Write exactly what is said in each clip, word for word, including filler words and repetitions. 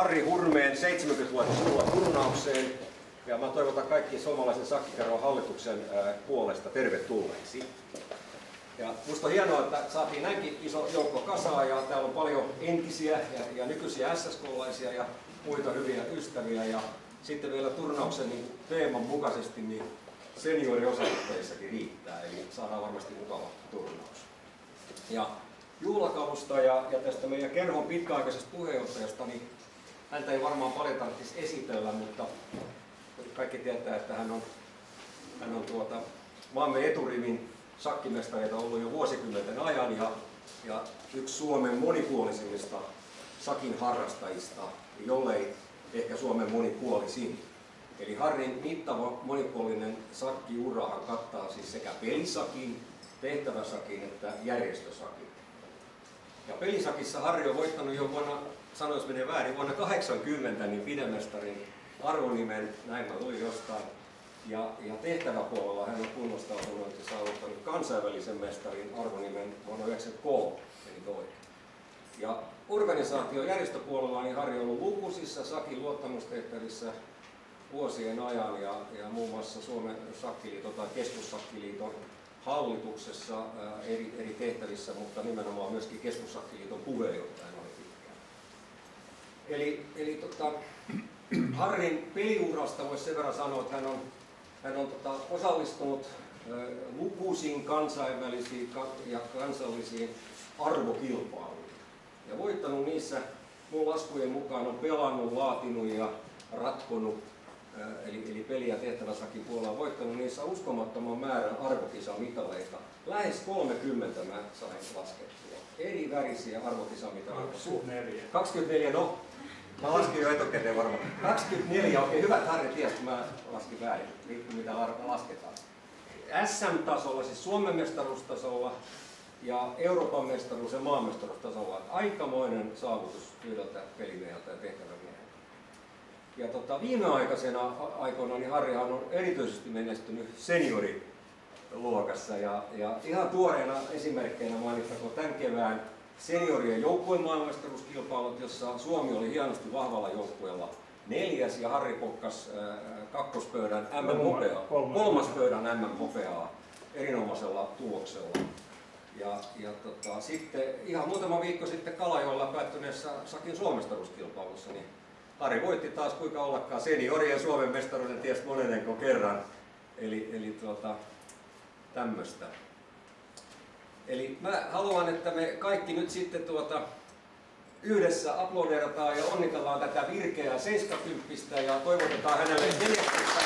Harri Hurmeen seitsemänkymmenvuotisjuhlaturnaukseen. Ja mä toivotan kaikki suomalaisen sakkikerron hallituksen puolesta tervetulleeksi. Ja musta on hienoa, että saatiin näinkin iso joukko kasaa ja täällä on paljon entisiä ja, ja nykyisiä S S K-laisia ja muita hyviä ystäviä. Ja sitten vielä turnauksen niin teeman mukaisesti niin senioriosastoteissakin riittää, eli saadaan varmasti mukava turnaus. Ja juhlakalusta ja, ja tästä meidän kerhon pitkäaikaisesta puheenjohtajasta, niin häntä ei varmaan paljon tarvitsisi esitellä, mutta kaikki tietää, että hän on, hän on tuota, maamme eturivin sakkimestareita ollut jo vuosikymmenten ajan ja, ja yksi Suomen monipuolisimmista sakin harrastajista, jollei ehkä Suomen monipuolisin. Eli Harrin mittava monipuolinen sakkiurahan kattaa siis sekä pelisakin, tehtäväsakin että järjestösakin. Ja pelisakissa Harri on voittanut jo vuonna, sanois menee väärin, vuonna kahdeksankymmentä niin pidemestarin arvonimen, näin mä luin jostain. Ja, ja tehtäväpuolella hän on kunnostautunut ja saavuttanut kansainvälisen mestarin arvonimen vuonna yhdeksänkymmentäkolme, eli toinen. Ja organisaation järjestöpuolella niin Harri on ollut lukuisissa sakin luottamustehtävissä vuosien ajan ja, ja muun muassa Suomen sakkiliiton tai keskussakkiliiton hallituksessa ää, eri, eri tehtävissä, mutta nimenomaan myöskin keskussakkiliiton puheenjohtajana oli pitkään. Eli, eli tota, Harrin peliurasta voisi sen verran sanoa, että hän on, hän on tota, osallistunut ää, lukuisiin kansainvälisiin ja kansallisiin arvokilpailuihin. Ja voittanut niissä, mun laskujen mukaan on pelannut, laatinut ja ratkonut, eli, eli peli- ja tehtäväsakin puolella voittanut niissä uskomattoman määrän arvokisamitaleita. Lähes kolmekymmentä mä sain laskettua. Eri värisiä arvokisamitaleita. kaksikymmentäneljä. kaksikymmentäneljä, no. Mä laskin jo etukäteen varmaan. kaksikymmentäneljä, okei, hyvä, että Harri tiesi, kun mä laskin väärin. Riippuu mitä lasketaan. S M-tasolla, siis Suomen mestaruustasolla ja Euroopan mestaruus- ja maanmestaruustasolla. Aikamoinen saavutus yhdeltä pelimieheltä ja tehtävämieheltä. Ja tota, viimeaikaisena aikoina niin Harrihan on erityisesti menestynyt senioriluokassa ja, ja ihan tuoreena esimerkkeinä mainittakoon tämän kevään seniorien joukkueen maailmanmestaruuskilpailut, jossa Suomi oli hienosti vahvalla joukkueella neljäs ja Harri pokkas äh, kakkospöydän M M-hopeaa, kolmas pöydän M M-hopeaa erinomaisella tuloksella. Ja, ja tota, sitten ihan muutama viikko sitten Kalajoella päättyneessä sakin suomestaruuskilpailussa niin Harri voitti taas kuinka ollakaan seniorien Suomen mestaruuden ties monenenko kerran. Eli, eli tuota, tämmöistä. Eli mä haluan, että me kaikki nyt sitten tuota, yhdessä aplodeerataan ja onnitellaan tätä virkeää seiskakymppistä ja toivotetaan hänelle menestystä.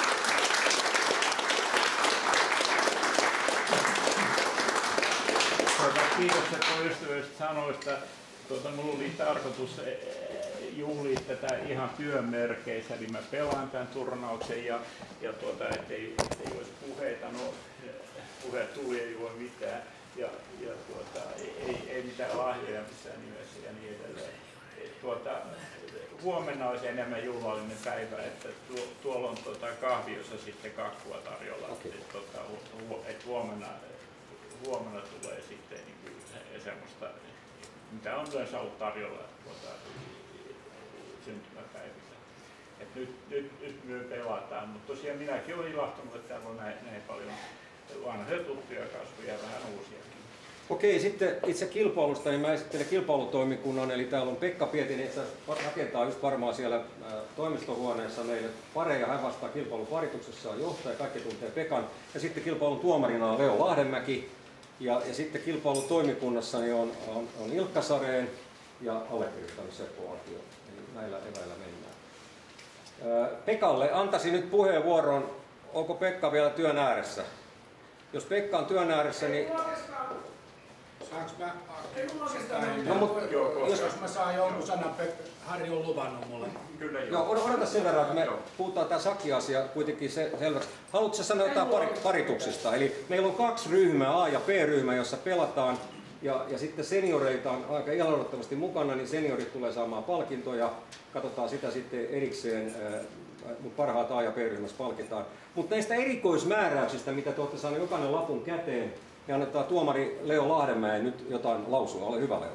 Kiitokset ystävällisistä sanoista. Tuota, minulla oli tarkoitus juhlia tätä ihan työn merkeissä, eli mä pelaan tämän turnauksen ja, ja tuota, ettei, ettei olisi puheita, no puheet tuli, ei voi mitään ja, ja tuota, ei, ei mitään lahjoja missään nimessä ja niin edelleen. Et, tuota, huomenna olisi enemmän juhlallinen päivä, että tuo, tuolla on tuota, kahviossa sitten kakkua tarjolla, okay. Et, tuota, hu, et huomenna, huomenna tulee sitten niin kuin, semmoista, mitä on yleensä ollut tarjolla tuota, syntymäpäivillä. Et nyt, nyt, nyt me pelataan, mutta tosiaan minäkin olen ilahtunut, että täällä on näin, näin paljon vanhoja tuttuja kasvuja ja vähän uusiakin. Okei, sitten itse kilpailusta, niin mä esittelen kilpailutoimikunnan, eli täällä on Pekka Pietinen, että rakentaa just varmaan siellä toimistohuoneessa meille pareja, hän vastaa kilpailun parituksessa, on johtaja, kaikki tuntee Pekan, ja sitten kilpailun tuomarina on Leo Lahdenmäki, ja, ja sitten kilpailutoimikunnassa niin on, on, on Ilkka Sareen ja allekirjoittanut Seppo Antio, eli näillä eväillä mennään. Pekalle antaisin nyt puheenvuoron, onko Pekka vielä työn ääressä? Jos Pekka on työn ääressä, niin... Saanko mä... No, mutta, jos, jos mä saan jonkun sanan, Harri on luvannut mulle. Kyllä joo. Joo, odota sen verran, että me puhutaan tämä sakki-asia kuitenkin se selväksi. Haluatko sanoa jotain pari, parituksista? Eli meillä on kaksi ryhmää, A- ja B-ryhmä, jossa pelataan. Ja, ja sitten senioreita on aika ilahduttavasti mukana, niin seniorit tulee saamaan palkintoja. Katsotaan sitä sitten erikseen, mutta parhaat A- ja B-ryhmässä palkitaan. Mutta näistä erikoismääräyksistä, mitä te olette saaneet jokainen lapun käteen, niin annetaan tuomari Leo Lahdenmäen nyt jotain lausua. Ole hyvä, Leo.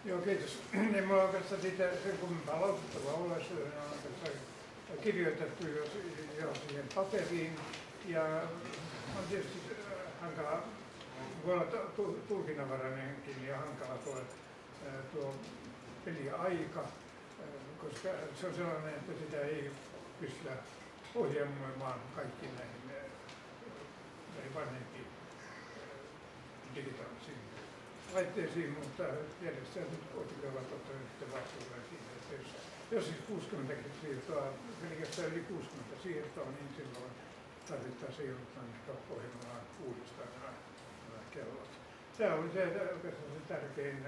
Joo, kiitos. Niin mulla on oikeastaan siitä sen kummempaa lausuttavaa ole, se on oikeastaan kirjoitettu jo, jo siihen paperiin. Ja on tietysti hankala, voi olla tulkinnanvarainenkin ja hankala tuo, tuo peliaika, koska se on sellainen, että sitä ei pystytä ohjelmoimaan kaikkiin näihin vanhempiin digitaalisiin laitteisiin, mutta järjestelmät nyt kuitenkin ovat ottaneet sitten vastuulla siitä, että jos, jos siis kuusikymmentä siirtoa, pelkästään yli kuusikymmentä siirtoa, niin silloin tarvittaisiin joudutaan ohjelmaan uudestaan nämä, nämä kellot. Tämä oli se, oikeastaan se tärkein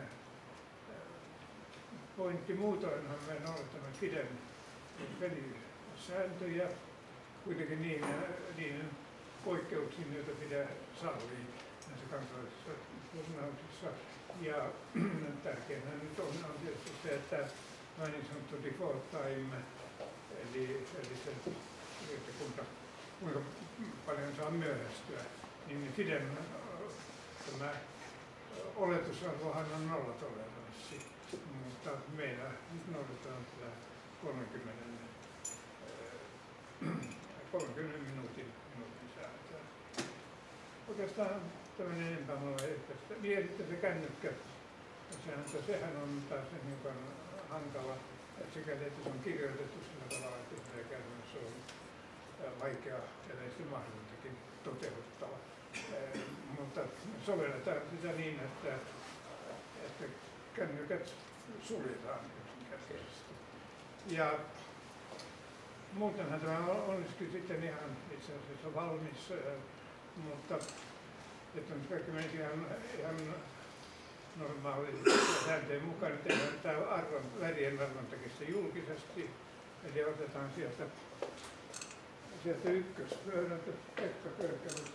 pointti. Muutoinhan me noudatamme Fiden pelisääntöjä, kuitenkin niin, niin poikkeuksiin, joita Fide sallii näissä kansallisissa turnauksissa. Ja tärkeintä nyt on, on tietysti se, että niin sanottu default time, eli, eli se, että kuinka, kuinka paljon saa myöhästyä, niin Fiden tämä oletusarvohan on nollatoleranssi, mutta meillä nyt noudatetaan tätä kolmenkymmenen minuutin, minuutin sääntöä. Oikeastaan tämmöinen enempää mulla ei tästä. Niin, sitten se kännykkä sääntö, sehän on taas sen hiukan hankala, että sikäli, että se on kirjoitettu sillä tavalla, että se käytännössä on vaikea ja näistä mahdollistakin toteuttaa. Mutta sovelletaan sitä niin, että, että kännykät suljetaan yksinkertaisesti. Ja muutenhan tämä olisikin sitten ihan itse asiassa valmis, mutta että on kaikki menisi ihan, ihan normaali sääntöjen mukaan, että tehdään tämä arvon, värien arvontakin se julkisesti, eli otetaan sieltä, sieltä ykköspöydältä Pekka Körkälä.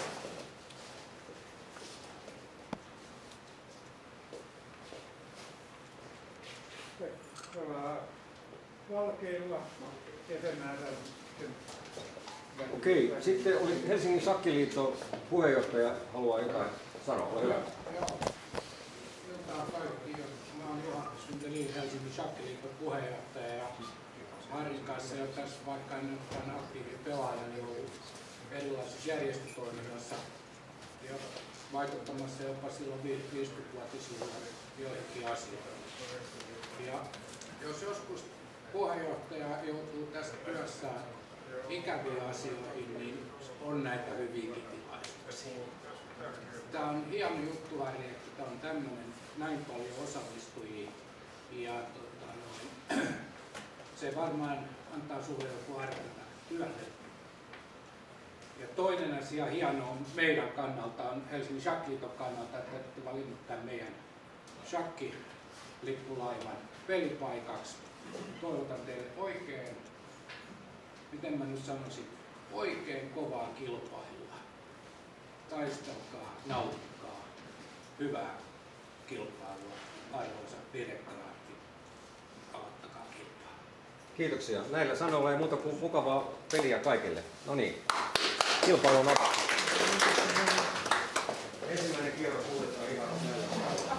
Valkeilla epämäärällä. Okei, sitten oli Helsingin Shakkiliiton puheenjohtaja, haluaa jotain sanoa, ole hyvä. Joo, iltaa kaikki. Mä oon Juha Syntelin, Helsingin Shakkiliiton puheenjohtaja ja Harrin kanssa jo tässä, vaikka en nyt tämän aktiivinen pelaaja, niin ollut erilaisissa järjestötoiminnassa ja vaikuttamassa jopa silloin viisikymmentävuotisilla joihinkin asioihin. Ja jos joskus puheenjohtaja joutuu tässä työssään ikäviä asioihin, niin on näitä hyviäkin tilaisuuksia. Tämä on hieno juttu, Harri, että tämä on tämmöinen näin paljon osallistujia. Ja tota, noin, se varmaan antaa sinulle joku arvota työlle. Ja toinen asia hieno on meidän kannalta, on Helsingin Shakkiliiton kannalta, että olette valinnut tämän meidän shakkilippulaivan pelipaikaksi. Toivotan teille oikein, miten mä nyt sanoisin, oikein kovaa kilpailua. Taistelkaa, nauttikaa, hyvää kilpailua, arvoisa direktoraatti, aloittakaa kilpailua. Kiitoksia. Näillä sanoilla ei muuta kuin mukavaa peliä kaikille. No niin, kilpailu on avattu. Ensimmäinen kierros huudetaan ihan näillä.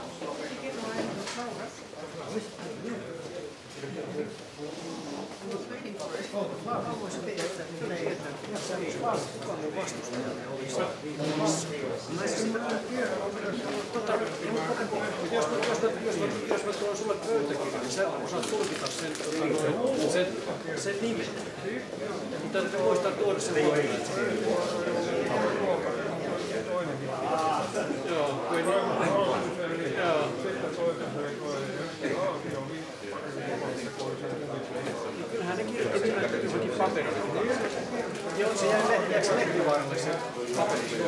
Jos mä tuon sulle pöytäkirjan, niin sä osaat tulkita sen, sen, sen nimen. Mutta täytyy muistaa tuoda sen oikein. Joo, kyllähän ne kirjoitti nimet johonkin paperille. Joo, se jäi lehtiäksi lehtivaaralle se paperi.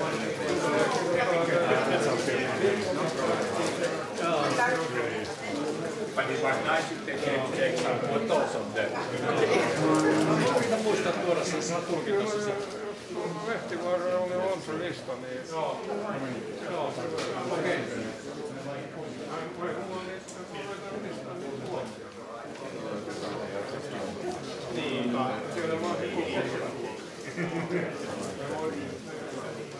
But it was nice to take extra photos of them. Pitää muistaa tuoda sen, saa tulkita se sitten. Lehtivaara oli on se lista, niin... Joo. Joo. Okei. Niin. Kyllä mä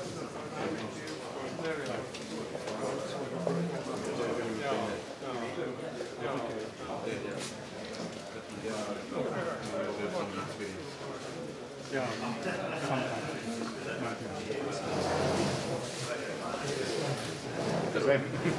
oon Yeah, sometimes. Terve.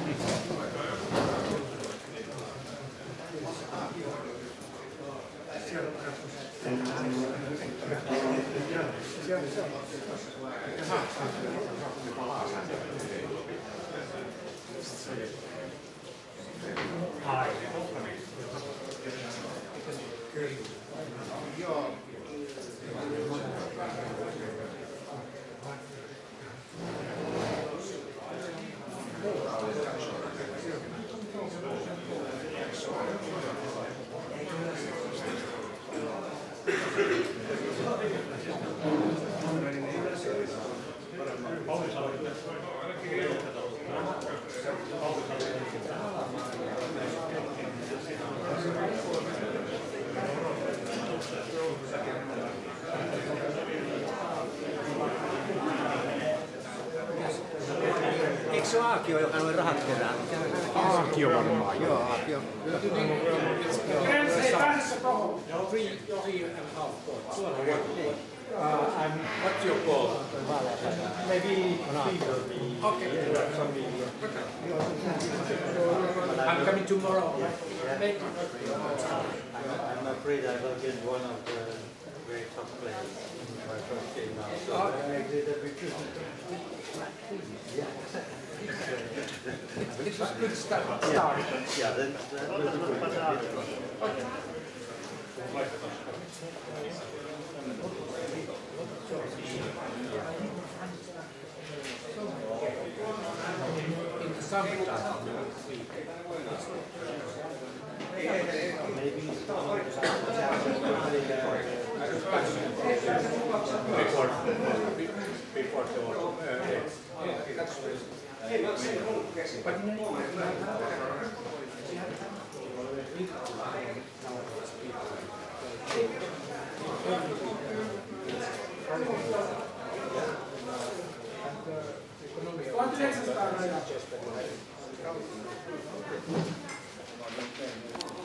Eikö se ole Aakio, joka noin rahat kerää? Aakio varmaan. Joo, Aakio. Three, three and a half points. Uh, I'm, What's your goal? maybe Okay. I'm coming tomorrow. Maybe. I'm afraid I will get one of the very top players in my first game now. So I did a bit. It was a good start. Yeah, yeah, that, that will be good. In the summertime. Before the autumn. tuhatyhdeksänsataa